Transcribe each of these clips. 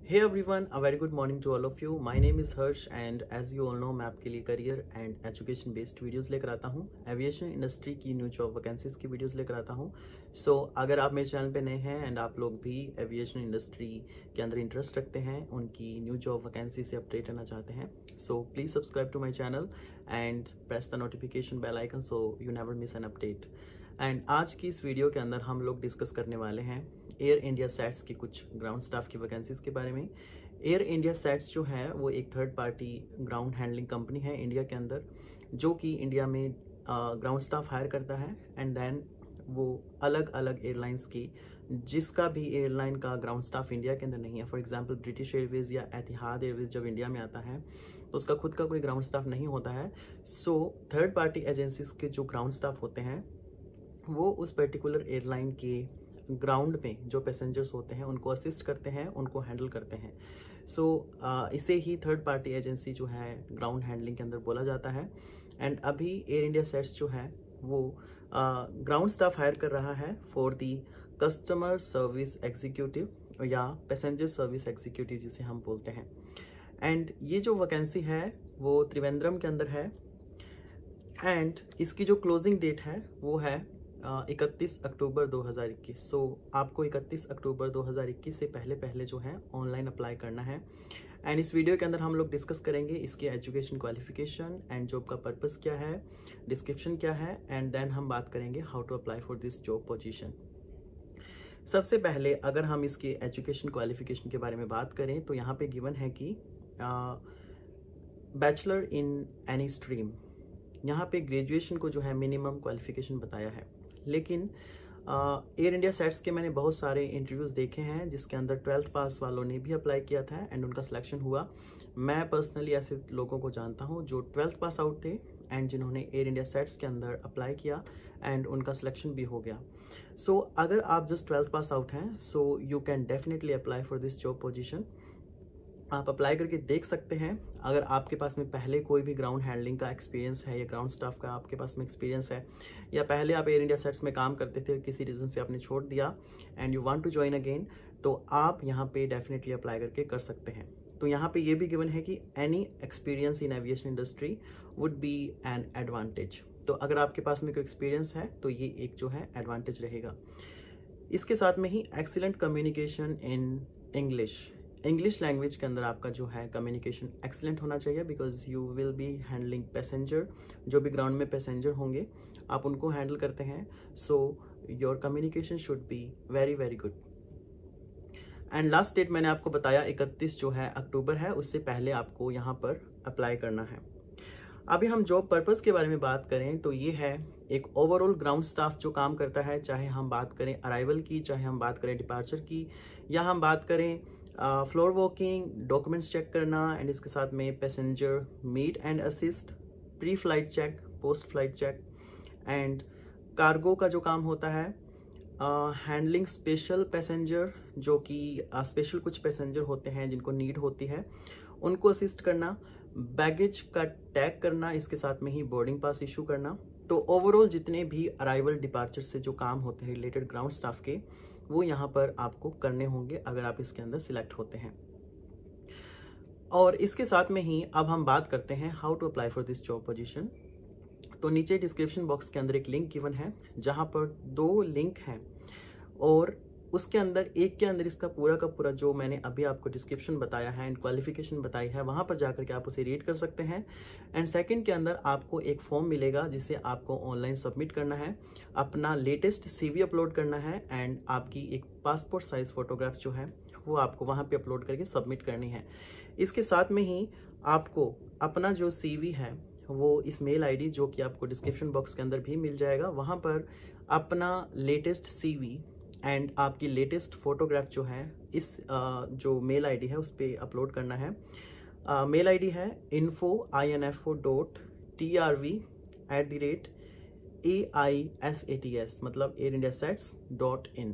Hey everyone, a very good morning to all of you. My name is Harsh and as you all know मैं आपके लिए career and education based videos लेकर आता हूँ। Aviation industry की new job vacancies की videos लेकर आता हूँ। सो अगर आप मेरे चैनल पे नए हैं एंड आप लोग भी एविएशन इंडस्ट्री के अंदर इंटरेस्ट रखते हैं, उनकी न्यू जॉब वैकेंसी से अपडेट रहना चाहते हैं, so please subscribe to my channel and press the notification bell icon so you never miss an update. And आज की इस वीडियो के अंदर हम लोग डिस्कस करने वाले हैं एयर इंडिया सैट्स की कुछ ग्राउंड स्टाफ की वैकेंसीज़ के बारे में। एयर इंडिया सैट्स जो है वो एक third party ground handling company है इंडिया के अंदर, जो कि इंडिया में ग्राउंड स्टाफ हायर करता है एंड देन वो अलग अलग एयरलाइंस की, जिसका भी एयरलाइन का ग्राउंड स्टाफ इंडिया के अंदर नहीं है, फॉर एग्जांपल ब्रिटिश एयरवेज या एतिहाद एयरवेज जब इंडिया में आता है तो उसका खुद का कोई ग्राउंड स्टाफ नहीं होता है। सो थर्ड पार्टी एजेंसीज के जो ग्राउंड स्टाफ होते हैं वो उस पर्टिकुलर एयरलाइन के ग्राउंड में जो पैसेंजर्स होते हैं उनको असिस्ट करते हैं, उनको हैंडल करते हैं। सो इसे ही थर्ड पार्टी एजेंसी जो है ग्राउंड हैंडलिंग के अंदर बोला जाता है। एंड अभी एयर इंडिया सेट्स जो है वो ग्राउंड स्टाफ हायर कर रहा है for the customer service executive या पैसेंजर सर्विस एग्जीक्यूटिव जिसे हम बोलते हैं। एंड ये जो वैकेंसी है वो त्रिवेंद्रम के अंदर है एंड इसकी जो क्लोजिंग डेट है वो है 31 अक्टूबर 2021। सो आपको 31 अक्टूबर 2021 से पहले जो है ऑनलाइन अप्लाई करना है। एंड इस वीडियो के अंदर हम लोग डिस्कस करेंगे इसकी एजुकेशन क्वालिफिकेशन एंड जॉब का पर्पस क्या है, डिस्क्रिप्शन क्या है, एंड देन हम बात करेंगे how to apply for this job position. सबसे पहले अगर हम इसके एजुकेशन क्वालिफिकेशन के बारे में बात करें तो यहाँ पे गिवन है कि बैचलर इन एनी स्ट्रीम, यहाँ पे ग्रेजुएशन को जो है मिनिमम क्वालिफिकेशन बताया है। लेकिन एयर इंडिया सेट्स के मैंने बहुत सारे इंटरव्यूज़ देखे हैं जिसके अंदर 12th पास वालों ने भी अप्लाई किया था एंड उनका सिलेक्शन हुआ। मैं पर्सनली ऐसे लोगों को जानता हूँ जो 12th पास आउट थे एंड जिन्होंने एयर इंडिया सेट्स के अंदर अप्लाई किया एंड उनका सिलेक्शन भी हो गया। सो अगर आप जस्ट 12th पास आउट हैं so you can definitely apply for this job position. आप अप्लाई करके देख सकते हैं। अगर आपके पास में पहले कोई भी ग्राउंड हैंडलिंग का एक्सपीरियंस है या ग्राउंड स्टाफ का आपके पास में एक्सपीरियंस है, या पहले आप एयर इंडिया सेट्स में काम करते थे, किसी रीज़न से आपने छोड़ दिया and you want to join again, तो आप यहाँ पे डेफिनेटली अप्लाई करके कर सकते हैं। तो यहाँ पे ये भी गिवन है कि any experience in aviation industry would be an advantage. तो अगर आपके पास में कोई एक्सपीरियंस है तो ये एक जो है एडवांटेज रहेगा। इसके साथ में ही excellent communication in English language के अंदर आपका जो है कम्युनिकेशन एक्सीलेंट होना चाहिए, because you will be handling passenger, जो भी ग्राउंड में पैसेंजर होंगे आप उनको हैंडल करते हैं। So your communication should be very very good. And last date मैंने आपको बताया 31 जो है अक्टूबर है, उससे पहले आपको यहाँ पर अप्लाई करना है। अभी हम जॉब पर्पस के बारे में बात करें तो ये है एक ओवरऑल ग्राउंड स्टाफ जो काम करता है, चाहे हम बात करें अराइवल की, चाहे हम बात करें डिपार्चर की, या हम बात करें फ्लोर वॉकिंग, डॉक्यूमेंट्स चेक करना एंड इसके साथ में passenger meet and assist, pre flight check, post flight check, and cargo का जो काम होता है, हैंडलिंग स्पेशल पैसेंजर, जो कि स्पेशल कुछ पैसेंजर होते हैं जिनको नीड होती है उनको असिस्ट करना, बैगेज का टैग करना, इसके साथ में ही बोर्डिंग पास इशू करना। तो ओवरऑल जितने भी अराइवल डिपार्चर से जो काम होते हैं रिलेटेड ग्राउंड स्टाफ के, वो यहाँ पर आपको करने होंगे अगर आप इसके अंदर सिलेक्ट होते हैं। और इसके साथ में ही अब हम बात करते हैं how to apply for this job position. तो नीचे डिस्क्रिप्शन बॉक्स के अंदर एक लिंक गिवन है जहाँ पर 2 लिंक हैं और उसके अंदर एक के अंदर इसका पूरा का पूरा जो मैंने अभी आपको डिस्क्रिप्शन बताया है एंड क्वालिफिकेशन बताई है वहाँ पर जाकर के आप उसे रीड कर सकते हैं। एंड सेकंड के अंदर आपको एक फॉर्म मिलेगा जिसे आपको ऑनलाइन सबमिट करना है, अपना लेटेस्ट CV अपलोड करना है एंड आपकी एक पासपोर्ट साइज फोटोग्राफ जो है वो आपको वहाँ पर अपलोड करके सबमिट करनी है। इसके साथ में ही आपको अपना जो CV है वो इस मेल ID जो कि आपको डिस्क्रिप्शन बॉक्स के अंदर भी मिल जाएगा, वहाँ पर अपना लेटेस्ट CV एंड आपकी लेटेस्ट फोटोग्राफ जो है इस जो मेल ID है उस पर अपलोड करना है। मेल ID है info@aisats मतलब airindiasats.in,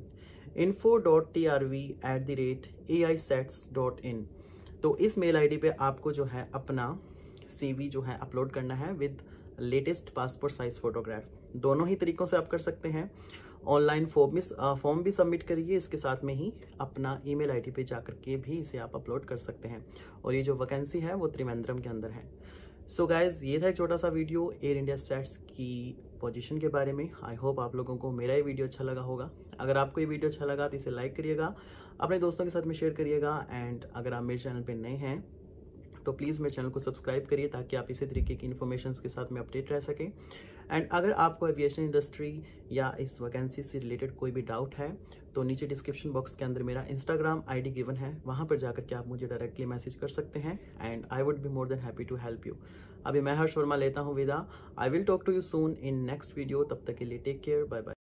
info.trv@aisats.in। तो इस मेल ID पे आपको जो है अपना CV जो है अपलोड करना है with latest passport size photograph. दोनों ही तरीक़ों से आप कर सकते हैं। ऑनलाइन फॉर्म भी सबमिट करिए, इसके साथ में ही अपना ईमेल आईडी पे जाकर के भी इसे आप अपलोड कर सकते हैं। और ये जो वैकेंसी है वो त्रिवेंद्रम के अंदर है। सो गाइज, ये था एक छोटा सा वीडियो एयर इंडिया सेट्स की पोजीशन के बारे में। आई होप आप लोगों को मेरा ये वीडियो अच्छा लगा होगा। अगर आपको ये वीडियो अच्छा लगा तो इसे लाइक करिएगा, अपने दोस्तों के साथ में शेयर करिएगा। एंड अगर आप मेरे चैनल पे नए हैं तो प्लीज़ मेरे चैनल को सब्सक्राइब करिए, ताकि आप इसी तरीके की इन्फॉर्मेशंस के साथ में अपडेट रह सकें। एंड अगर आपको एविएशन इंडस्ट्री या इस वैकेंसी से रिलेटेड कोई भी डाउट है तो नीचे डिस्क्रिप्शन बॉक्स के अंदर मेरा इंस्टाग्राम आईडी गिवन है, वहाँ पर जाकर के आप मुझे डायरेक्टली मैसेज कर सकते हैं। And I would be more than happy to help you. अभी मैं हर्ष वर्मा लेता हूँ विदा। I will talk to you soon in next video. तब तक के लिए टेक केयर, बाय बाय।